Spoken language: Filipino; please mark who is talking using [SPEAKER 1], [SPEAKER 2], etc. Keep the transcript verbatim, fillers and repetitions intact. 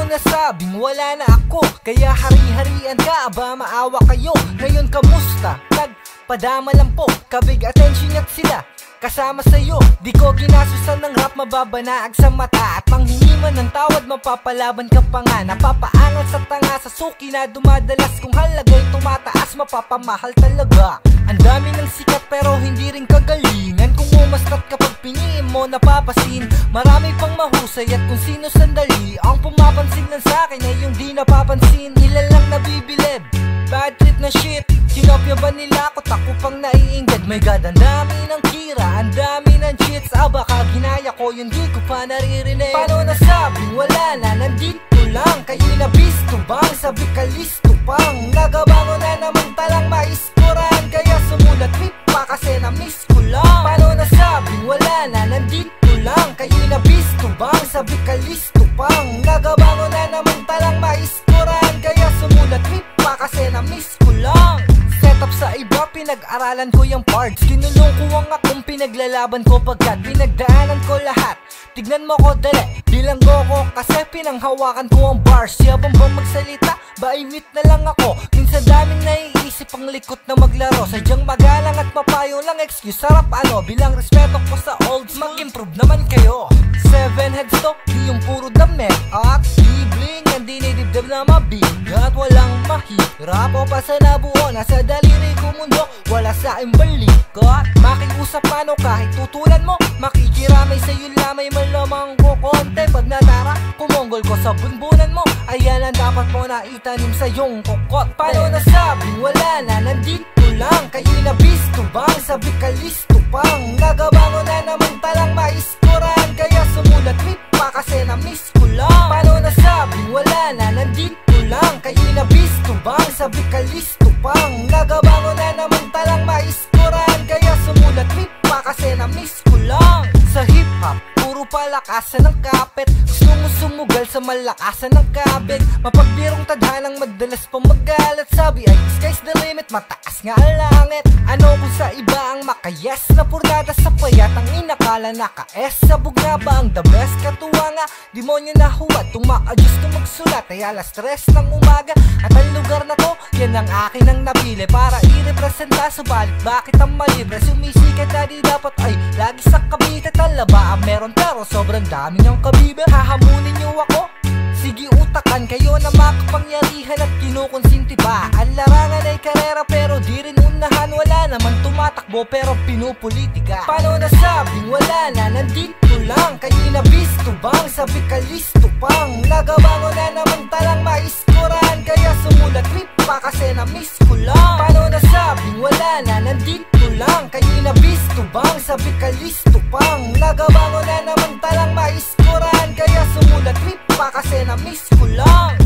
[SPEAKER 1] Paano nasabing wala na ako? Kaya hari-harian ka, aba maawa kayo. Ngayon kamusta? Nagpadama lang po, kabig attention at sila kasama sa'yo. Di ko ginasusan ng rap, mababanaag sa mata. At manghingi man ng tawad, mapapalaban ka pa nga. Napapaangat sa tanga, sa suki na dumadalas. Kung halagay tumataas, mapapamahal talaga. Ang dami ng sikat pero hindi rin kagalingan. Kung umastat kapag piniin mo, napapasin. Marami pang mahusay at kung sino sandali. Ang pumapansin lang sa'kin ay yung di napapansin. Ilan lang nabibilib, bad trip na shit. Kinopya ba nila ako? Tako pang naiinggad. My God, ang dami ng kira, ang dami ng cheats. Ah, baka ginaya ko, yun di ko pa naririnig. Paano nasabing wala na? Nandito lang. Kayo na bisto bang? Sabi ka listo pang nagabango na naman talang maiskuran. Kaya sumulat trip pa kasi na-miss ko lang. Paano nasabing wala na? Nandito lang. Kayo na bisto bang? Sabi ka listo pang nagabango na naman talang maiskuran. Kaya sumulat trip pa kasi na-miss ko lang. Setup sa iba, pinag-aralan ko yung parts. Kinulong ko ang akong pinaglalaban ko pagkat pinagdaanan ko lahat. Tignan mo ko dali, bilang ko ko kasi pinanghawakan ko ang bars. Yabang ba magsalita? Ba i-mute na lang ako. Minsan daming naiisip ang likot na maglaro. Sadyang magalang at mapayo lang excuse. Sarap ano, bilang respeto ko sa olds, mag-improve naman kayo. Seven heads to, di yung puro damit at bling. Hindi dinidibdib na mabigat, walang mahirap o pa sa nabuo. Nasa daliri ko mundo, wala sa aking balikat. Makiusap paano kahit tutulan mo, makikiramay sa'yo lamay malamang ko konti. Pag natara, kumonggol ko sa bunbunan mo, ayan ang dapat mo na itanim sa iyong kokot. Paano nasabing wala na? Nandito lang. Kayo na bisto bang? Sabi ka listo pang nagabango na naman talang maiskuran. Kaya sumulat trip pa kasi na-miss ko lang. Paano nasabing wala na? Nandito lang. Kayo na bisto bang? Sabi ka listo pang nagabango na naman talang maiskuran. Kaya sumulat trip pa kasi na-miss ko lang. Sa hip-hop, puro palakasan ng kapit. Gusto mo sumugal sa malakasan ng kabit. Mapagbirong tadhanang madalas pa magalit. Sabi ay sky's the limit, mataas nga ang langit. Ano kung sa iba ang makayes na purnada sa payat. Ang inakala naka-S, sabog na ba ang the best? Katuwa nga, demonyo na huwad. Tumaka-adjust kung magsulat ay alas tres ng umaga. At ang lugar na to, yan ang akin ang napili para i-representa. Subalit bakit ang malibre? Sumisikat na di dapat ay lagi sa Cavite. Talaba ang meron pero sobrang dami niyang kabibe. Hahamunin niyo ako? Sige utakan, kayo na makapangyarihan at kinukonsinti pa. Ang larangan ay karera pero di rin unahan. Wala naman tumatakbo pero pinupolitika. Paano nasabing wala na? Nandito lang. Kayo na bisto bang? Sabi ka listo pang nagabango na naman talang maiskuran. Kaya sumulat trip pa kasi na-miss ko lang. Paano nasabing wala na? Nandito lang. Kayo na bisto bang? Sabi ka listo pang nagabango na naman talang maiskuran. Kaya sumulat trip pa kasi na-miss ko lang.